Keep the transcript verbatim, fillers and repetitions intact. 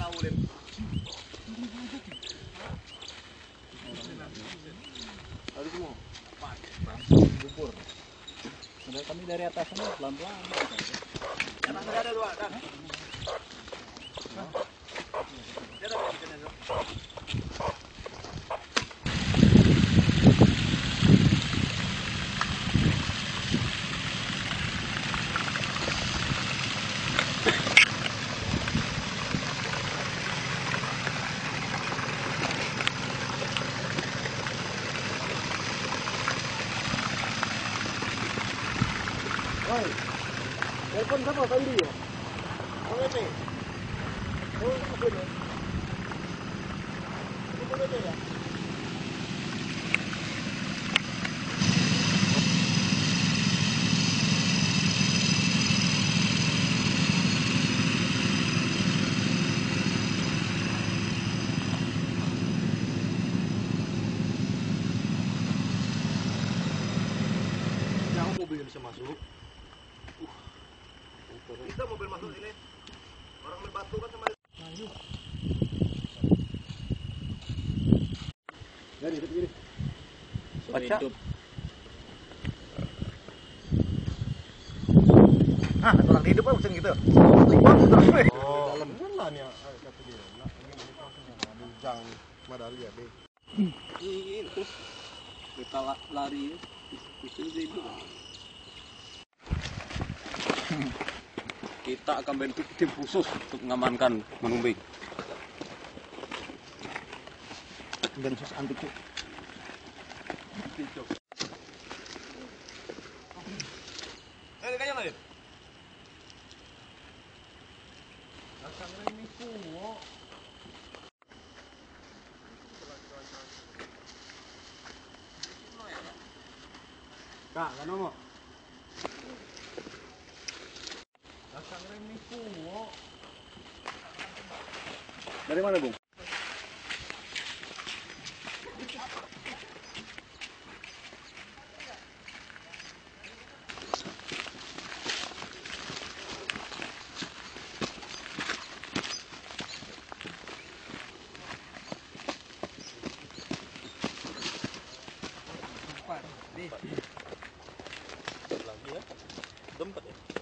Harus semua. Bubur. Kami dari atas sana pelan-pelan. Jangan ada dua, dan. Oi, telepon siapa tadi ya? Oh ini. Oh ini ya. Ini mana ya? Yang mobil bisa masuk. Kita mobil masuk sini. Orang main batu kan sama. Ayo. Jadi, jadi. Baca. Hah, orang hidup apa gitu? Oh, dalam mana nih kata dia. Nak ini ada ujang madali ya, Be. Ini terus kita lari pusing itu. Kita akan bentuk tim khusus untuk mengamankan Gunung Bing. Densus anti cuk. Eh, kayaknya nggak? Asal ini kuwo. Kak, kan mau? Asal ini kuwo. Dari mana, Bung? Lagi ya, dompet ya.